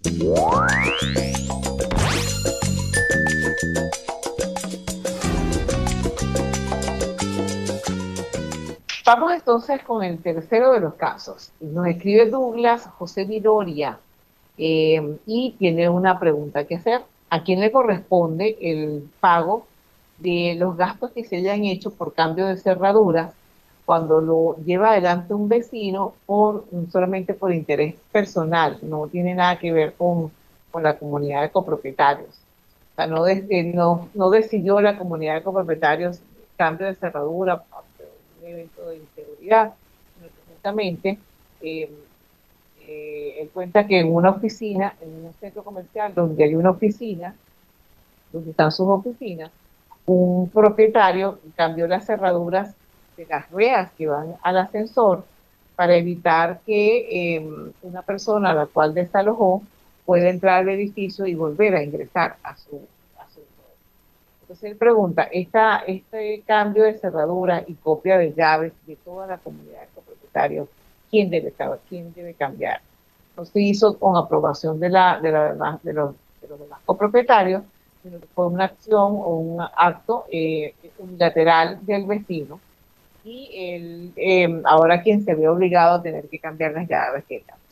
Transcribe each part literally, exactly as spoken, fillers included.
Vamos entonces con el tercero de los casos. Nos escribe Douglas José Viloria eh, y tiene una pregunta que hacer. ¿A quién le corresponde el pago de los gastos que se hayan hecho por cambio de cerraduras cuando lo lleva adelante un vecino por, solamente por interés personal? No tiene nada que ver con, con la comunidad de copropietarios. O sea, no, de, eh, no, no decidió la comunidad de copropietarios cambio de cerradura, un evento de inseguridad, sino que justamente eh, eh, él cuenta que en una oficina, en un centro comercial donde hay una oficina, donde están sus oficinas, un propietario cambió las cerraduras de las ruedas que van al ascensor para evitar que eh, una persona a la cual desalojó pueda entrar al edificio y volver a ingresar a su, a su entonces él pregunta, esta, este cambio de cerradura y copia de llaves de toda la comunidad de copropietarios, ¿quién debe, quién debe cambiar? No se hizo con aprobación de, la, de, la, de, los, de los demás copropietarios, sino que fue una acción o un acto eh, unilateral del vecino y él, eh, ahora quien se ve obligado a tener que cambiar las llaves.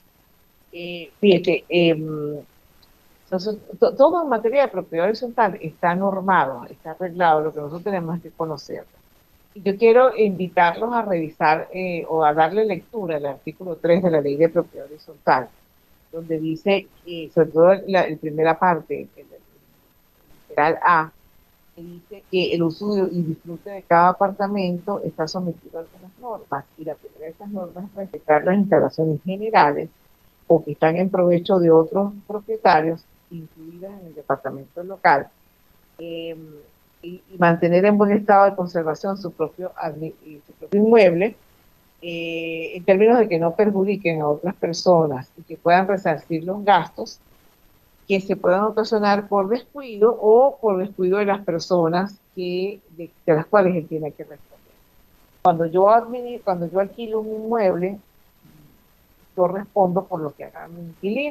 Eh, fíjate, eh, entonces, to, todo en materia de propiedad horizontal está normado, está arreglado, lo que nosotros tenemos que conocer. Y yo quiero invitarlos a revisar eh, o a darle lectura al artículo tres de la Ley de Propiedad Horizontal, donde dice, eh, sobre todo la, la primera parte, el literal A, que dice que el uso y disfrute de cada apartamento está sometido a algunas normas, y la primera de estas normas es respetar las instalaciones generales o que están en provecho de otros propietarios, incluidas en el departamento local, eh, y, y mantener en buen estado de conservación su propio, su propio inmueble, eh, en términos de que no perjudiquen a otras personas y que puedan resarcir los gastos que se puedan ocasionar por descuido o por descuido de las personas que, de, de las cuales él tiene que responder. Cuando yo, admin, cuando yo alquilo un inmueble, yo respondo por lo que haga mi inquilino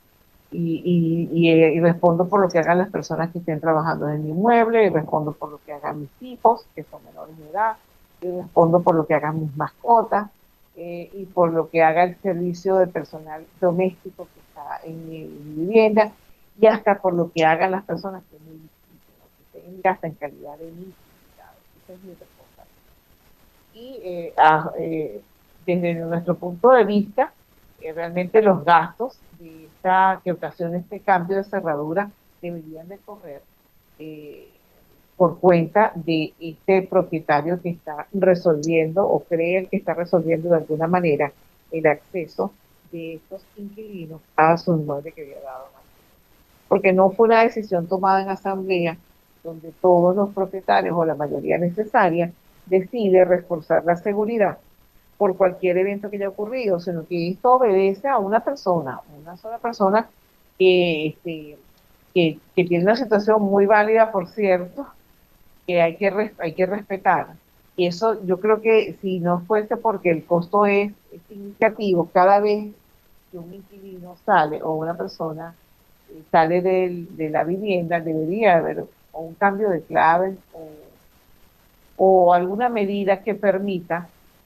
y, y, y, y respondo por lo que hagan las personas que estén trabajando en mi inmueble, y respondo por lo que hagan mis hijos, que son menores de edad, y respondo por lo que hagan mis mascotas, eh, y por lo que haga el servicio de personal doméstico que está en mi, en mi vivienda, y hasta por lo que hagan las personas que me que estén en casa en calidad de mis invitados. Esa es mi respuesta. Y eh, a, eh, desde nuestro punto de vista, eh, realmente los gastos de esta, que ocasiona este cambio de cerradura deberían de correr eh, por cuenta de este propietario que está resolviendo o cree que está resolviendo de alguna manera el acceso de estos inquilinos a su inmueble que había dado. Porque no fue una decisión tomada en asamblea donde todos los propietarios o la mayoría necesaria decide reforzar la seguridad por cualquier evento que haya ocurrido, sino que esto obedece a una persona, una sola persona que, este, que, que tiene una situación muy válida, por cierto, que hay que, hay que respetar. Y eso yo creo que si no fuese porque el costo es, es significativo, cada vez que un inquilino sale o una persona sale de, de la vivienda, debería haber o un cambio de clave o, o alguna medida que permita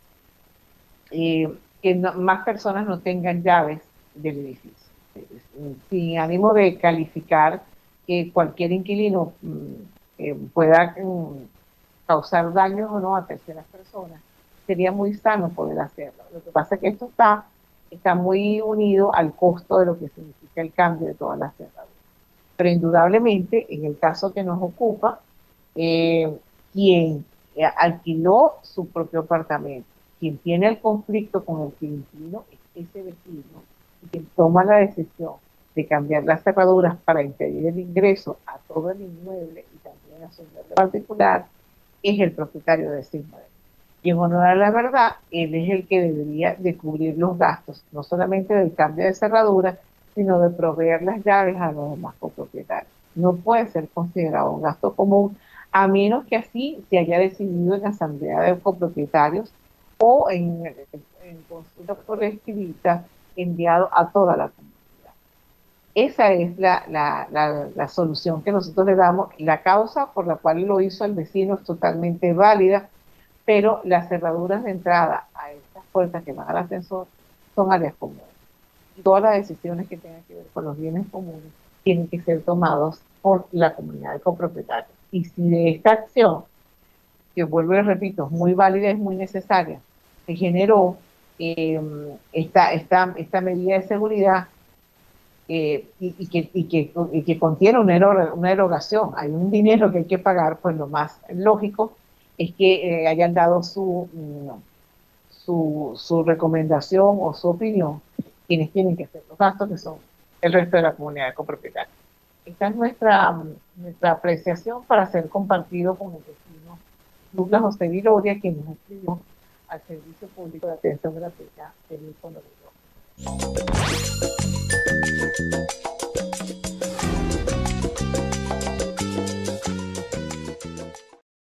eh, que no, más personas no tengan llaves del edificio. Sin ánimo de calificar que cualquier inquilino eh, pueda eh, causar daños o no a terceras personas, sería muy sano poder hacerlo. Lo que pasa es que esto está, está muy unido al costo de lo que significa el cambio de todas las cerraduras. Pero indudablemente, en el caso que nos ocupa, eh, quien eh, alquiló su propio apartamento, quien tiene el conflicto con el inquilino es ese vecino, y quien toma la decisión de cambiar las cerraduras para impedir el ingreso a todo el inmueble y también a su inmueble particular, es el propietario de ese inmueble. Y en honor a la verdad, él es el que debería de cubrir los gastos, no solamente del cambio de cerradura, sino de proveer las llaves a los demás copropietarios. No puede ser considerado un gasto común, a menos que así se haya decidido en la asamblea de copropietarios o en, en consulta por escrita enviado a toda la comunidad. Esa es la, la, la, la solución que nosotros le damos. La causa por la cual lo hizo el vecino es totalmente válida, pero las cerraduras de entrada a estas puertas que van al ascensor son áreas comunes. Y todas las decisiones que tengan que ver con los bienes comunes tienen que ser tomados por la comunidad de copropietarios. Y si de esta acción, que vuelvo y repito, es muy válida, es muy necesaria, se generó eh, esta, esta, esta medida de seguridad, eh, y, y, que, y, que, y que contiene una, erog una erogación, hay un dinero que hay que pagar, pues lo más lógico es que eh, hayan dado su, su, su recomendación o su opinión quienes tienen que hacer los gastos, que son el resto de la comunidad de copropietarios. Esta es nuestra, nuestra apreciación para ser compartido con el vecino Douglas José Viloria, quien nos escribió al Servicio Público de Atención Gratuita del Condominio.